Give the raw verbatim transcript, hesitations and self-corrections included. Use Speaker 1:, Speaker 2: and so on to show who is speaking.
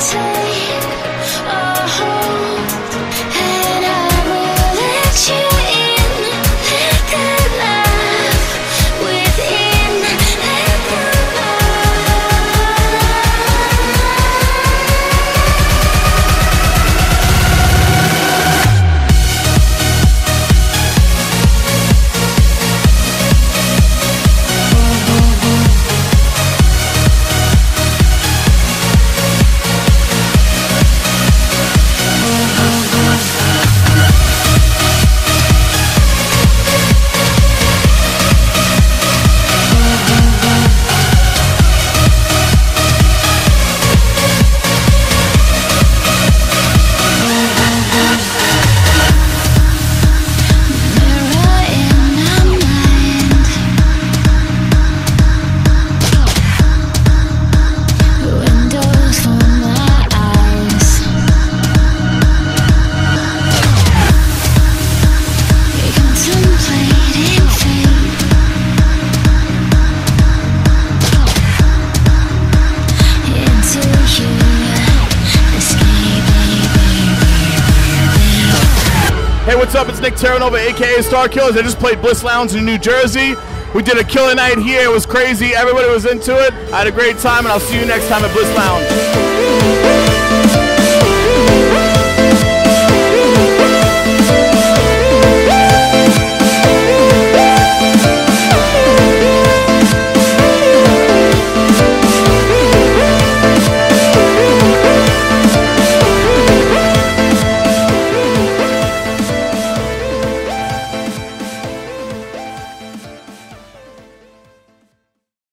Speaker 1: Hey, what's up? It's Nick Terranova, aka Starkillers. I just played Bliss Lounge in New Jersey. We did a killer night here. It was crazy. Everybody was into it. I had a great time, and I'll see you next time at Bliss Lounge.